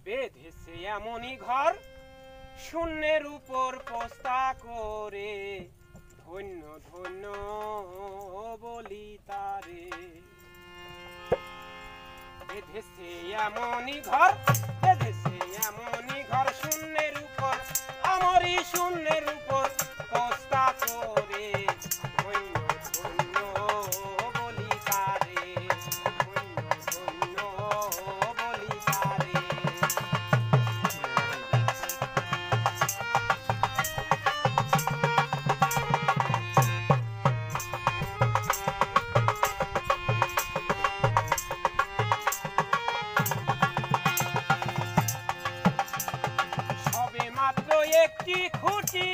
বেঁধেছে এমনই ঘর শূন্যের উপর পোস্তা করে, ধন্য ধন্য বলি তারে। বেঁধেছে এমনই ঘর, বেঁধেছে এমনই ঘর শূন্যের উপর, আমারই শূন্যের উপর পোস্তা করে, ধন্য ধন্য বলি তারে, ধন্য ধন্য বলি তারে। একটি খুঁটি,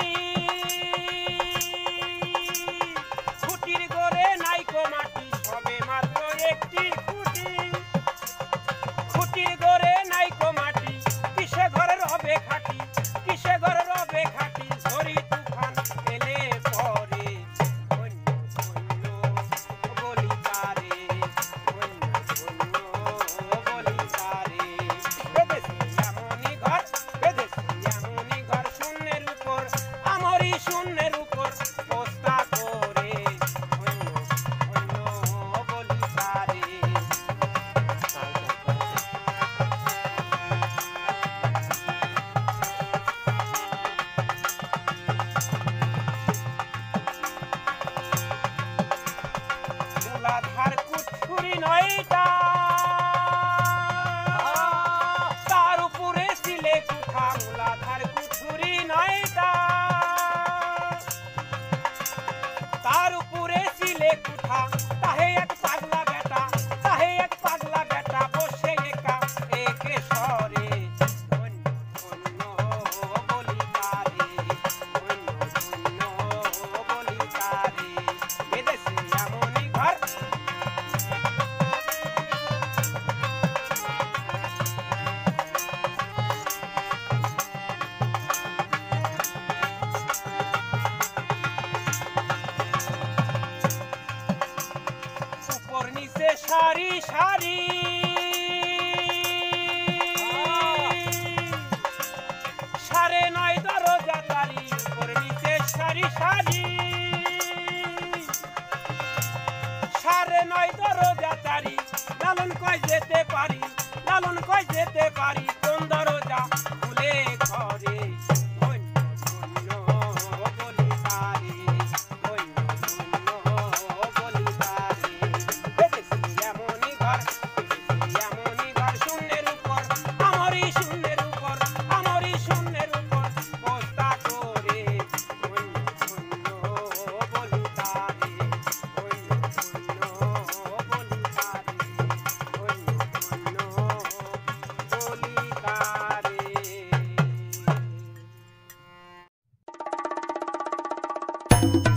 খুঁটির গড়ে নাইকো মাটি, সবে মাত্র একটি খুঁটি, খুঁটির গড়ে নাইকো মাটি, কিসে ঘরে রবে খাটি, কিসে ঘরে রবে খাটি, ঝড়ি তুফান এলে পরে, ধন্য ধন্য বলি তারে, ধন্য ধন্য বলি তারে। বেঁধেছে এমনই ঘর, বেঁধেছে এমনই ঘর শূন্যের উপর, আমারই শূন্যের উপর পোস্তা করে, ধন্য ধন্য বলি তারে। মূলাধার কুঠুরি নয়টা, তার উপরে সিলে কুঠা, মূলাধার কুঠুরি নয়টা, তার উপরে সিলে কুঠা, তাহে এক পাগলা বেটা, তাহে এক পাগলা বেটা বসে একা একে সরে, ধন্য ধন্য বলি তারে, ধন্য ধন্য বলি তারে। বেঁধেছে এমনই ঘর, উপর নিচে সারি সারি, সাড়ে নয় দরজা তারি, উপর নিচে সারি সারি, সাড়ে নয় দরজা তারি, লালন কয় যেতে পারি, লালন কয় যেতে পারি, কোন দরজা খুলে ঘরে, ধন্য ধন্য বলি তারে, ধন্য ধন্য বলি তারে। বেঁধেছে এমনই ঘর, বেঁধেছে এমনই ঘর শূন্যের উপর, আমারই শূন্যের উপর, আমারই শূন্যের উপর পোস্তা করে, ধন্য ধন্য বলি তারে, ধন্য ধন্য বলি তারে, ধন্য ধন্য বলি তারে।